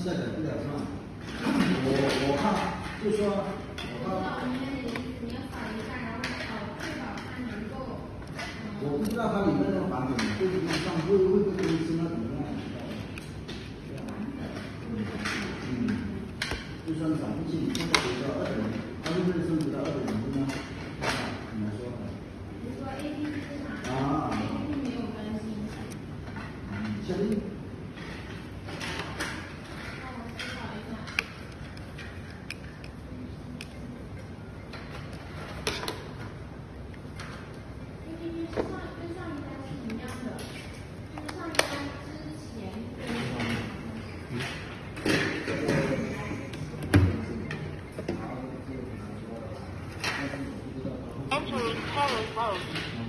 下载不了是吧？我看，就说我看。你要扫一下，然后确保它能够。我不知道它里面那个版本对不对上，会不会更新啊？怎么样？就算扫不进，现在比如说2.0，它会不会升级到2.0呢？怎么说？比如说 APP 市场，APP 没有更新。确定？让我思考一下。APP 跟上一代是一样的，就是上一代之前Entering Terrace Road.